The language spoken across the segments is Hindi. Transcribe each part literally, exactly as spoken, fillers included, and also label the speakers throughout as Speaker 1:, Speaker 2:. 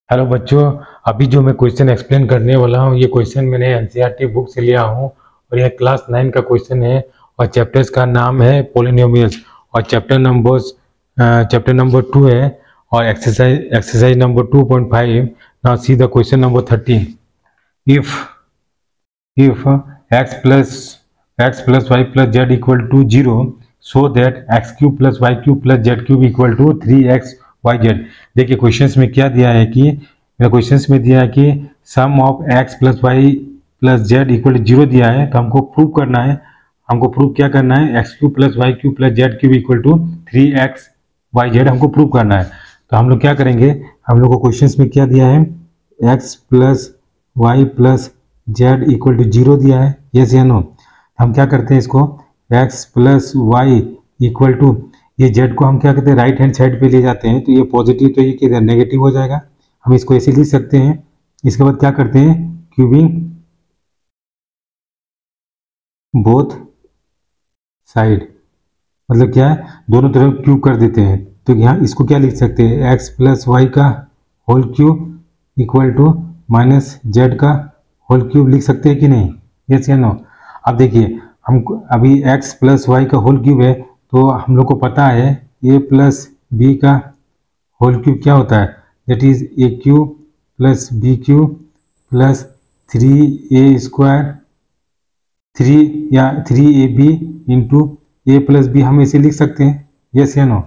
Speaker 1: हेलो बच्चों, अभी जो मैं क्वेश्चन एक्सप्लेन करने वाला हूँ ये क्वेश्चन मैंने एनसीईआरटी बुक से लिया हूँ और यह क्लास नाइन का क्वेश्चन है और चैप्टर्स का नाम है पॉलिनोमियल्स और chapter number chapter number two है और exercise exercise number two point five. Now see the question number thirteen. If if x plus x plus y plus z equal to zero so that x cube plus y cube plus z cube equal to three x y z. देखिए क्वेश्चंस में क्या दिया है कि क्वेश्चंस में दिया है कि sum of x plus y plus z equal to zero दिया है, तो हमको प्रूव करना है। हमको प्रूव क्या करना है, x cube plus y cube plus z cube equal to three x y z हमको प्रूव करना है। तो हम लोग क्या करेंगे, हम लोग को क्वेश्चंस में क्या दिया है, x plus y plus z equal to zero दिया है, यस या नो। हम क्या करते हैं, इसको x plus y equal to ये जेड को हम क्या करते हैं, राइट हैंड साइड पे ले जाते हैं, तो ये पॉजिटिव तो ये किधर नेगेटिव हो जाएगा। हम इसको ऐसे लिख सकते हैं। इसके बाद क्या करते हैं, क्यूबिंग बोथ साइड, मतलब क्या है, दोनों तरफ क्यूब कर देते हैं। तो यहाँ इसको क्या लिख सकते हैं, एक्स प्लस वाई का whole cube equal to minus z का होल क्यूब लिख सकते हैं कि नहीं, यस या नो। अब देखिए हम अभी एक्स प्लस वाई का होल क्यूब है, तो हम लोग को पता है ए प्लस बी का होल क्यूब क्या होता है, that is a cube plus b cube plus three a square three या three a b into a plus b, हम ऐसे लिख सकते हैं, यस या नो।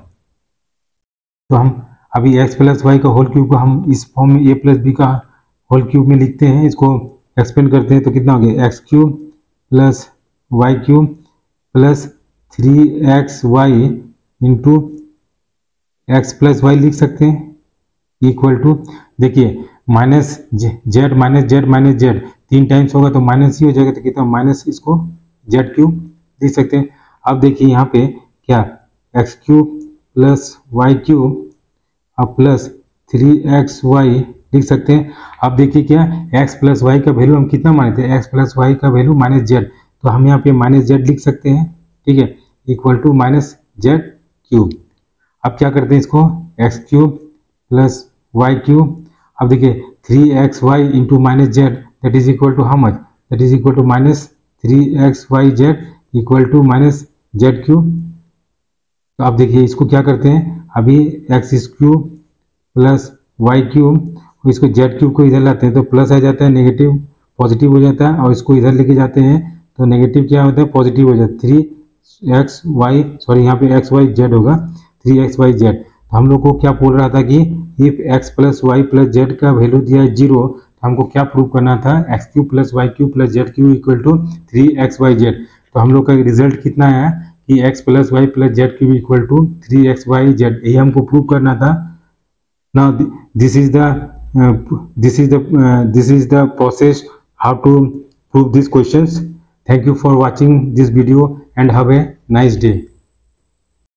Speaker 1: तो हम अभी एक्स प्लस वाई का होल क्यूब को हम इस फॉर्म में ए प्लस बी का होल क्यूब में लिखते हैं, इसको एक्सपेंड करते हैं, तो कितना हो गया, x cube plus y cube plus three x y into x plus y लिख सकते हैं इक्वल टू, देखिए minus z minus z minus z तीन टाइम्स होगा तो माइनस ही हो जाएगा, तो कितना माइनस इसको जेड क्यूब लिख सकते हैं। अब देखिए यहाँ पे क्या, x cube plus y cube अब प्लस थ्री एक्स वाई लिख सकते हैं। अब देखिए क्या, एक्स प्लस वाई का वैल्यू हम कितना माने थे, एक्स प्लस वाई का वैल्यू माइनस जेड, तो हम यहाँ पे माइनस जेड लिख सकते हैं, ठीक है, equal to minus z cube. अब क्या करते हैं इसको, x cube plus y cube, अब देखिए three x y into minus z that is equal to how much, that is equal to minus three x y z equal to minus z cube. तो अब देखिए इसको क्या करते हैं, अभी x cube plus y cube, इसको जेड क्यूब को इधर लाते हैं तो प्लस आ जाता है, नेगेटिव पॉजिटिव हो जाता है, और इसको इधर लेके जाते हैं तो नेगेटिव क्या होता है, पॉजिटिव हो जाता है, थ्री एक्स वाई सॉरी यहाँ पे एक्स वाई जेड होगा, थ्री एक्स वाई जेड। तो हम लोग को क्या बोल रहा था कि if x plus y plus z का वैल्यू दिया है जीरो, तो हमको क्या प्रूव करना था, x cube plus y cube plus z cube equal to three x y z. तो हम लोग का रिजल्ट कितना आया कि x plus y plus z cube equal to three x y z, यही हमको प्रूव करना था। Now this is the this is the this is the process how to prove these questions. Thank you for watching this video and have a nice day.